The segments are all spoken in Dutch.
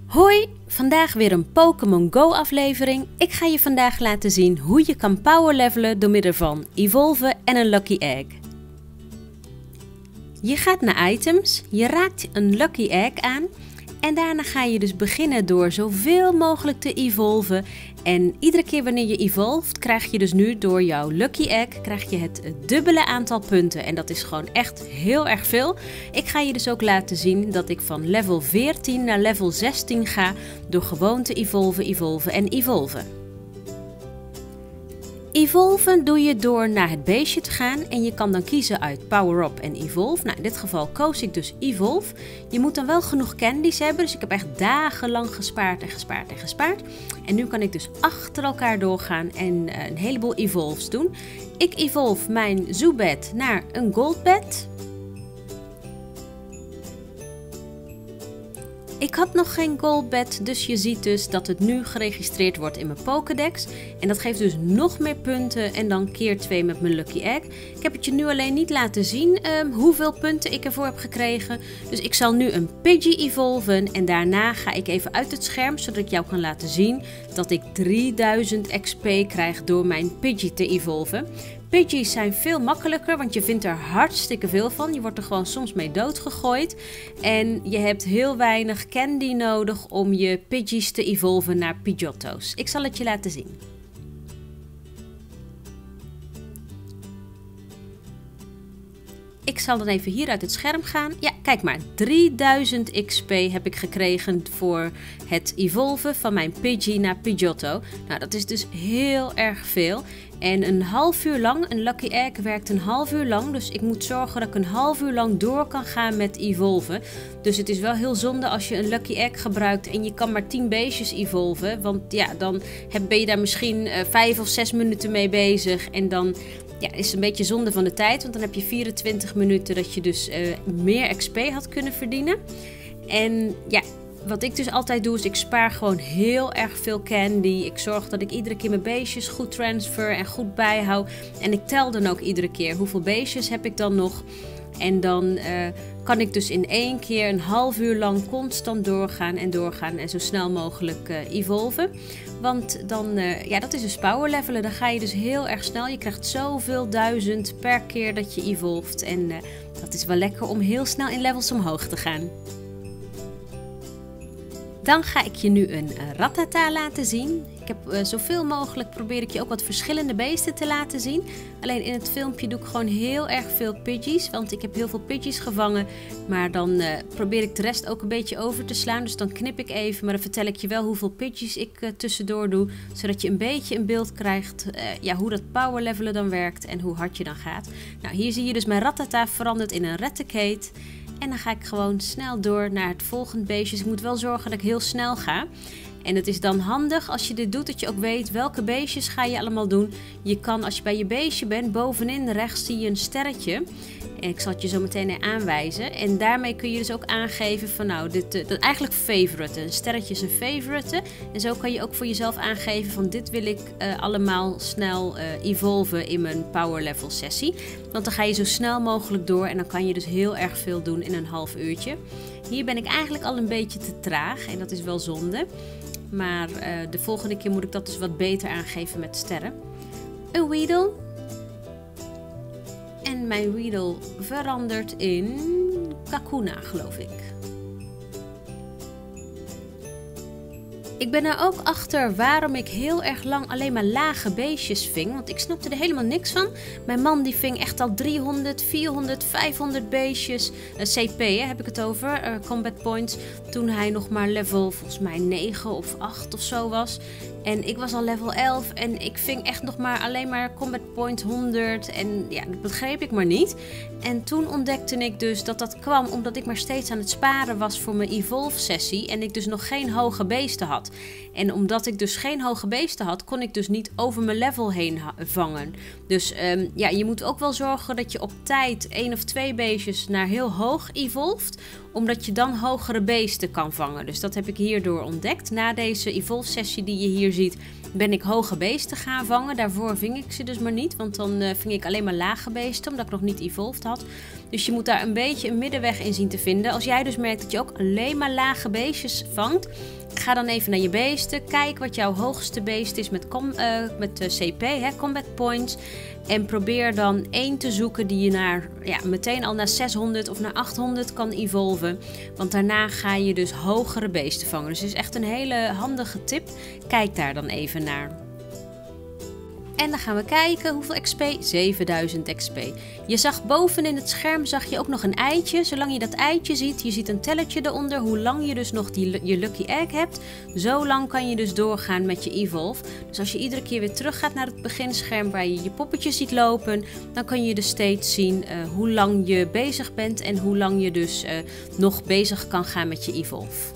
Hoi, vandaag weer een Pokémon Go aflevering. Ik ga je vandaag laten zien hoe je kan powerlevelen door middel van evolven en een Lucky Egg. Je gaat naar items, je raakt een Lucky Egg aan en daarna ga je dus beginnen door zoveel mogelijk te evolven. En iedere keer wanneer je evolft krijg je dus nu door jouw Lucky Egg krijg je het dubbele aantal punten. En dat is gewoon echt heel erg veel. Ik ga je dus ook laten zien dat ik van level 14 naar level 16 ga door gewoon te evolven en evolven. Evolven doe je door naar het beestje te gaan en je kan dan kiezen uit Power Up en Evolve. Nou, in dit geval koos ik dus Evolve. Je moet dan wel genoeg candies hebben, dus ik heb echt dagenlang gespaard. En nu kan ik dus achter elkaar doorgaan en een heleboel Evolves doen. Ik evolve mijn Zubat naar een Golbat. Ik had nog geen Golbat, dus je ziet dus dat het nu geregistreerd wordt in mijn Pokédex. En dat geeft dus nog meer punten en dan keer 2 met mijn Lucky Egg. Ik heb het je nu alleen niet laten zien hoeveel punten ik ervoor heb gekregen. Dus ik zal nu een Pidgey evolven en daarna ga ik even uit het scherm, zodat ik jou kan laten zien dat ik 3000 XP krijg door mijn Pidgey te evolven. Pidgeys zijn veel makkelijker, want je vindt er hartstikke veel van. Je wordt er gewoon soms mee doodgegooid. En je hebt heel weinig candy nodig om je Pidgeys te evolven naar Pidgeotto's. Ik zal het je laten zien. Ik zal dan even hier uit het scherm gaan. Ja, kijk maar. 3000 XP heb ik gekregen voor het evolven van mijn Pidgey naar Pidgeotto. Nou, dat is dus heel erg veel. En een half uur lang, een Lucky Egg werkt een half uur lang. Dus ik moet zorgen dat ik een half uur lang door kan gaan met evolven. Dus het is wel heel zonde als je een Lucky Egg gebruikt en je kan maar 10 beestjes evolven. Want ja, dan ben je daar misschien 5 of 6 minuten mee bezig. En dan ja, is het een beetje zonde van de tijd. Want dan heb je 24 minuten dat je dus meer XP had kunnen verdienen. En ja, wat ik dus altijd doe is ik spaar gewoon heel erg veel candy. Ik zorg dat ik iedere keer mijn beestjes goed transfer en goed bijhoud. En ik tel dan ook iedere keer hoeveel beestjes heb ik dan nog. En dan kan ik dus in één keer een half uur lang constant doorgaan en zo snel mogelijk evolven. Want dan, ja, dat is dus power levelen. Dan ga je dus heel erg snel. Je krijgt zoveel duizend per keer dat je evolft. En dat is wel lekker om heel snel in levels omhoog te gaan. Dan ga ik je nu een Rattata laten zien. Ik heb zoveel mogelijk probeer ik je ook wat verschillende beesten te laten zien. Alleen in het filmpje doe ik gewoon heel erg veel Pidgeys. Want ik heb heel veel Pidgeys gevangen. Maar dan probeer ik de rest ook een beetje over te slaan. Dus dan knip ik even. Maar dan vertel ik je wel hoeveel Pidgeys ik tussendoor doe. Zodat je een beetje een beeld krijgt ja, hoe dat power levelen dan werkt. En hoe hard je dan gaat. Nou, hier zie je dus mijn Rattata veranderd in een Raticate. En dan ga ik gewoon snel door naar het volgende beestje. Dus ik moet wel zorgen dat ik heel snel ga. En het is dan handig als je dit doet dat je ook weet welke beestjes ga je allemaal doen. Je kan als je bij je beestje bent, bovenin rechts zie je een sterretje. En ik zal het je zo meteen aanwijzen. En daarmee kun je dus ook aangeven van nou, dat eigenlijk favorite. Een sterretje is een favorite. En zo kan je ook voor jezelf aangeven van dit wil ik allemaal snel evolven in mijn power level sessie. Want dan ga je zo snel mogelijk door en dan kan je dus heel erg veel doen in een half uurtje. Hier ben ik eigenlijk al een beetje te traag en dat is wel zonde. Maar de volgende keer moet ik dat dus wat beter aangeven met sterren. Een Weedle. En mijn Weedle verandert in Kakuna, geloof ik. Ik ben er ook achter waarom ik heel erg lang alleen maar lage beestjes ving. Want ik snapte er helemaal niks van. Mijn man die ving echt al 300, 400, 500 beestjes. CP heb ik het over, combat points. Toen hij nog maar level volgens mij 9 of 8 of zo was. En ik was al level 11 en ik ving echt nog maar alleen maar combat point 100. En ja, dat begreep ik maar niet. En toen ontdekte ik dus dat dat kwam omdat ik maar steeds aan het sparen was voor mijn evolve sessie. En ik dus nog geen hoge beesten had. En omdat ik dus geen hoge beesten had, kon ik dus niet over mijn level heen vangen. Dus ja, je moet ook wel zorgen dat je op tijd 1 of 2 beestjes naar heel hoog evolft. omdat je dan hogere beesten kan vangen. Dus dat heb ik hierdoor ontdekt. Na deze evolve sessie die je hier ziet, ben ik hoge beesten gaan vangen. Daarvoor ving ik ze dus maar niet, want dan ving ik alleen maar lage beesten, omdat ik nog niet evolved had. Dus je moet daar een beetje een middenweg in zien te vinden. Als jij dus merkt dat je ook alleen maar lage beestjes vangt, ga dan even naar je beesten. Kijk wat jouw hoogste beest is met CP, Combat Points. En probeer dan één te zoeken die je meteen al naar 600 of naar 800 kan evolven. Want daarna ga je dus hogere beesten vangen. Dus het is echt een hele handige tip. Kijk daar dan even naar. En dan gaan we kijken hoeveel XP. 7000 XP. Je zag boven in het scherm ook nog een eitje. Zolang je dat eitje ziet, je ziet een tellertje eronder. Hoe lang je dus nog je Lucky Egg hebt. Zo lang kan je dus doorgaan met je evolve. Dus als je iedere keer weer terug gaat naar het beginscherm waar je je poppetjes ziet lopen, dan kan je dus steeds zien hoe lang je bezig bent en hoe lang je dus nog bezig kan gaan met je evolve.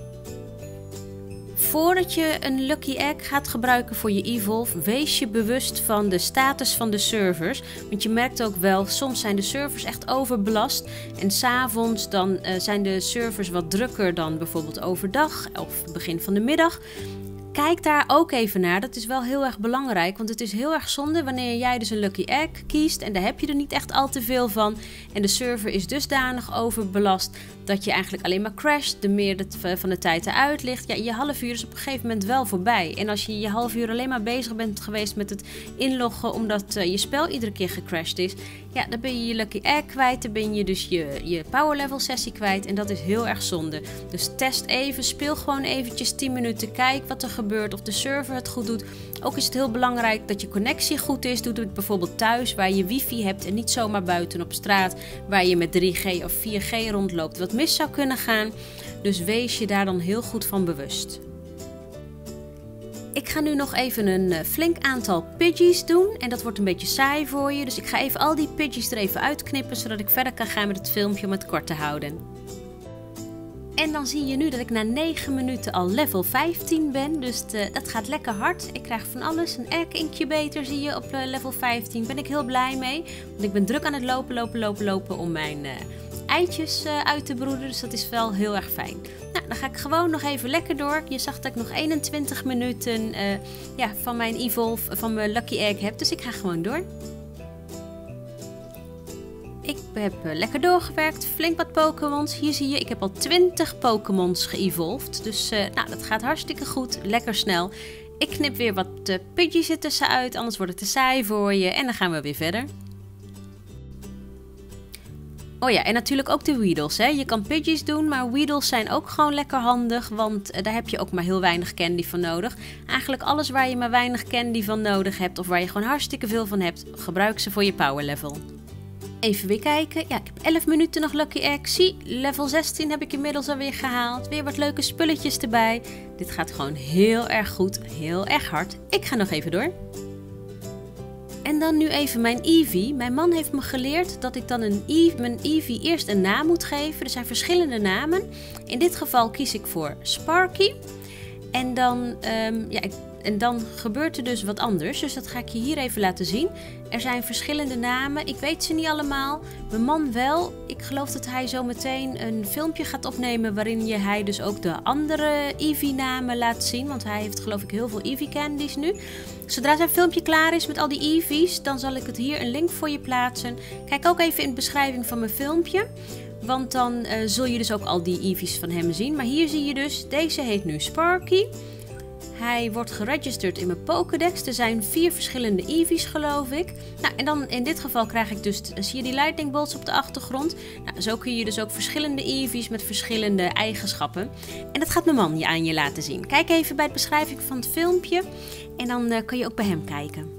Voordat je een Lucky Egg gaat gebruiken voor je evolve, wees je bewust van de status van de servers. Want je merkt ook wel, soms zijn de servers echt overbelast. En 's avonds dan zijn de servers wat drukker dan bijvoorbeeld overdag of begin van de middag. Kijk daar ook even naar. Dat is wel heel erg belangrijk. Want het is heel erg zonde wanneer jij dus een Lucky Egg kiest. En daar heb je er niet echt al te veel van. En de server is dusdanig overbelast dat je eigenlijk alleen maar crasht. De meer van de tijd eruit ligt. Ja, je half uur is op een gegeven moment wel voorbij. En als je half uur alleen maar bezig bent geweest met het inloggen omdat je spel iedere keer gecrashed is. Ja, dan ben je je Lucky Egg kwijt. Dan ben je dus je power level sessie kwijt. En dat is heel erg zonde. Dus test even. Speel gewoon eventjes 10 minuten. Kijk wat er gebeurt. Of de server het goed doet. Ook is het heel belangrijk dat je connectie goed is. Doe het bijvoorbeeld thuis waar je wifi hebt. En niet zomaar buiten op straat waar je met 3G of 4G rondloopt. Wat mis zou kunnen gaan. Dus wees je daar dan heel goed van bewust. Ik ga nu nog even een flink aantal Pidgeys doen. En dat wordt een beetje saai voor je. Dus ik ga even al die Pidgeys er even uitknippen. Zodat ik verder kan gaan met het filmpje om het kort te houden. En dan zie je nu dat ik na 9 minuten al level 15 ben. Dus dat gaat lekker hard. Ik krijg van alles. Een Egg Incubator zie je op level 15. Ben ik heel blij mee. Want ik ben druk aan het lopen om mijn eitjes uit te broeden. Dus dat is wel heel erg fijn. Nou, dan ga ik gewoon nog even lekker door. Je zag dat ik nog 21 minuten van mijn evolve, van mijn Lucky Egg heb. Dus ik ga gewoon door. Ik heb lekker doorgewerkt, flink wat Pokémons. Hier zie je, ik heb al 20 Pokémons geëvolved. Dus dat gaat hartstikke goed, lekker snel. Ik knip weer wat Pidgeys er tussenuit, anders wordt het te saai voor je. En dan gaan we weer verder. Oh ja, en natuurlijk ook de Weedles. Hè. Je kan Pidgeys doen, maar Weedles zijn ook gewoon lekker handig. Want daar heb je ook maar heel weinig candy van nodig. Eigenlijk alles waar je maar weinig candy van nodig hebt, of waar je gewoon hartstikke veel van hebt, gebruik ze voor je power level. Even weer kijken. Ja, ik heb 11 minuten nog Lucky Egg. Zie, level 16 heb ik inmiddels alweer gehaald. Weer wat leuke spulletjes erbij. Dit gaat gewoon heel erg goed. Heel erg hard. Ik ga nog even door. En dan nu even mijn Eevee. Mijn man heeft me geleerd dat ik dan mijn Eevee eerst een naam moet geven. Er zijn verschillende namen. In dit geval kies ik voor Sparky. En dan gebeurt er dus wat anders. Dus dat ga ik je hier even laten zien. Er zijn verschillende namen. Ik weet ze niet allemaal. Mijn man wel. Ik geloof dat hij zo meteen een filmpje gaat opnemen waarin hij dus ook de andere Eevee namen laat zien. Want hij heeft geloof ik heel veel Eevee candies nu. Zodra zijn filmpje klaar is met al die Eevees, dan zal ik het hier een link voor je plaatsen. Kijk ook even in de beschrijving van mijn filmpje. Want dan zul je dus ook al die Eevees van hem zien. Maar hier zie je dus, deze heet nu Sparky. Hij wordt geregisterd in mijn Pokédex. Er zijn 4 verschillende Eevees geloof ik. Nou, en dan in dit geval krijg ik dus, zie je die lightning bolts op de achtergrond? Nou, zo kun je dus ook verschillende Eevees met verschillende eigenschappen. En dat gaat mijn man aan je laten zien. Kijk even bij de beschrijving van het filmpje. En dan kan je ook bij hem kijken.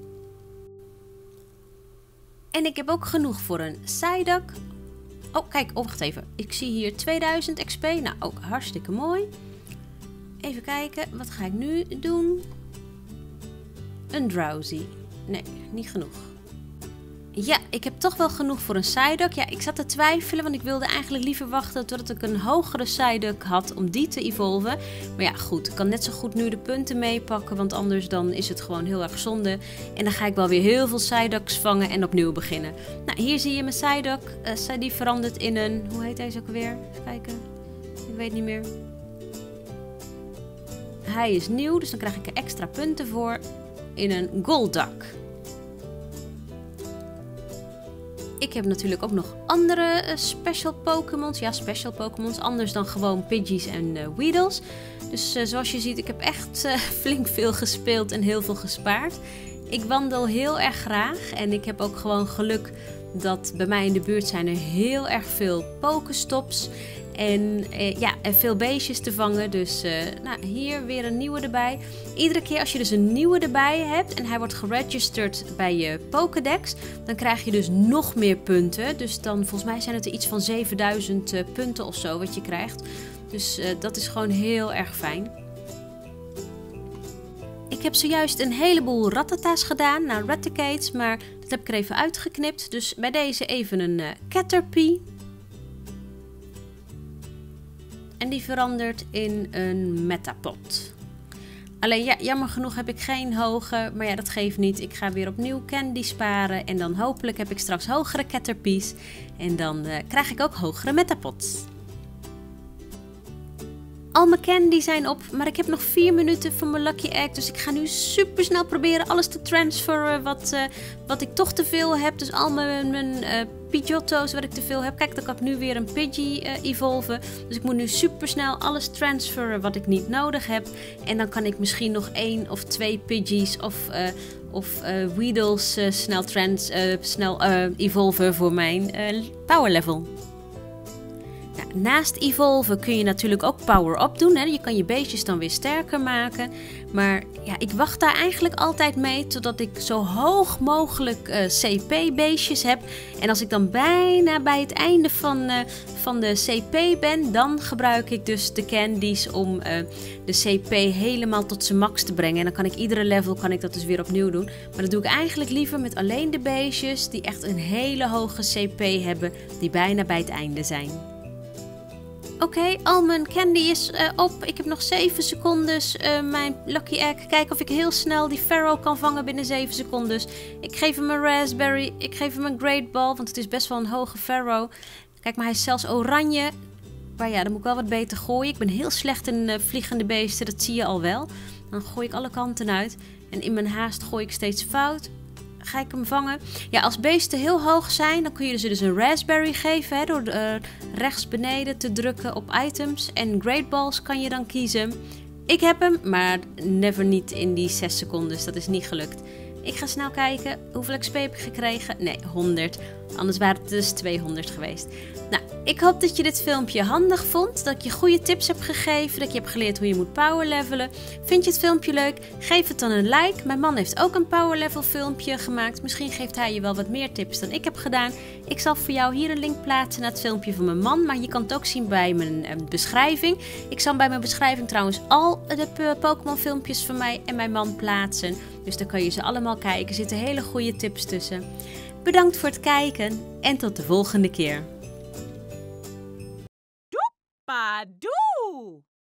En ik heb ook genoeg voor een Psyduck. Oh, kijk, wacht even. Ik zie hier 2000 XP. Nou, ook hartstikke mooi. Even kijken, wat ga ik nu doen? Een Drowsy. Nee, niet genoeg. Ja, ik heb toch wel genoeg voor een Psyduck. Ja, ik zat te twijfelen, want ik wilde eigenlijk liever wachten totdat ik een hogere Psyduck had om die te evolven. Maar ja, goed, ik kan net zo goed nu de punten meepakken, want anders dan is het gewoon heel erg zonde. En dan ga ik wel weer heel veel Psyducks vangen en opnieuw beginnen. Nou, hier zie je mijn Psyduck. Die verandert in een... Hoe heet deze ook alweer? Even kijken. Ik weet niet meer. Hij is nieuw, dus dan krijg ik er extra punten voor. In een Golduck. Ik heb natuurlijk ook nog andere special Pokémons. Ja, special Pokémons. Anders dan gewoon Pidgeys en Weedles. Dus zoals je ziet, ik heb echt flink veel gespeeld en heel veel gespaard. Ik wandel heel erg graag. En ik heb ook gewoon geluk dat bij mij in de buurt zijn er heel erg veel Pokéstops. En veel beestjes te vangen. Dus nou, hier weer een nieuwe erbij. Iedere keer als je dus een nieuwe erbij hebt en hij wordt geregisterd bij je Pokédex, dan krijg je dus nog meer punten. Dus dan volgens mij zijn het er iets van 7000 punten of zo wat je krijgt. Dus dat is gewoon heel erg fijn. Ik heb zojuist een heleboel Rattatas gedaan, nou Raticates, maar dat heb ik er even uitgeknipt. Dus bij deze even een Caterpie. En die verandert in een Metapod. Alleen ja, jammer genoeg heb ik geen hoge, maar ja, dat geeft niet. Ik ga weer opnieuw candy sparen en dan hopelijk heb ik straks hogere Caterpies. En dan krijg ik ook hogere Metapods. Al mijn candy zijn op, maar ik heb nog 4 minuten voor mijn Lucky Egg. Dus ik ga nu super snel proberen alles te transferen wat ik toch te veel heb. Dus al mijn Pidgeotto's wat ik te veel heb. Kijk, dan kan ik nu weer een Pidgey evolven. Dus ik moet nu super snel alles transferen wat ik niet nodig heb. En dan kan ik misschien nog 1 of 2 Pidgeys of Weedles snel evolven voor mijn power level. Nou, naast evolven kun je natuurlijk ook power-up doen. Hè? Je kan je beestjes dan weer sterker maken. Maar ja, ik wacht daar eigenlijk altijd mee totdat ik zo hoog mogelijk CP-beestjes heb. En als ik dan bijna bij het einde van de CP ben, dan gebruik ik dus de candies om de CP helemaal tot zijn max te brengen. En dan kan ik iedere level dat dus weer opnieuw doen. Maar dat doe ik eigenlijk liever met alleen de beestjes die echt een hele hoge CP hebben, die bijna bij het einde zijn. Oké, al mijn candy is op. Ik heb nog 7 seconden mijn Lucky Egg. Kijken of ik heel snel die Pharaoh kan vangen binnen 7 seconden. Ik geef hem een Raspberry. Ik geef hem een Great Ball, want het is best wel een hoge Pharaoh. Kijk, maar hij is zelfs oranje. Maar ja, dan moet ik wel wat beter gooien. Ik ben heel slecht in vliegende beesten, dat zie je al wel. Dan gooi ik alle kanten uit. En in mijn haast gooi ik steeds fout. Ga ik hem vangen? Ja, als beesten heel hoog zijn, dan kun je ze dus een Raspberry geven. Hè, door rechts beneden te drukken op items. En Great Balls kan je dan kiezen. Ik heb hem, maar never niet in die 6 seconden. Dat is niet gelukt. Ik ga snel kijken. Hoeveel XP heb ik gekregen? Nee, 100. Anders waren het dus 200 geweest. Nou, ik hoop dat je dit filmpje handig vond. Dat ik je goede tips heb gegeven. Dat je hebt geleerd hoe je moet power levelen. Vind je het filmpje leuk? Geef het dan een like. Mijn man heeft ook een power level filmpje gemaakt. Misschien geeft hij je wel wat meer tips dan ik heb gedaan. Ik zal voor jou hier een link plaatsen naar het filmpje van mijn man. Maar je kan het ook zien bij mijn beschrijving. Ik zal bij mijn beschrijving trouwens al de Pokémon filmpjes van mij en mijn man plaatsen. Dus dan kan je ze allemaal kijken. Er zitten hele goede tips tussen. Bedankt voor het kijken en tot de volgende keer. Doepadoe!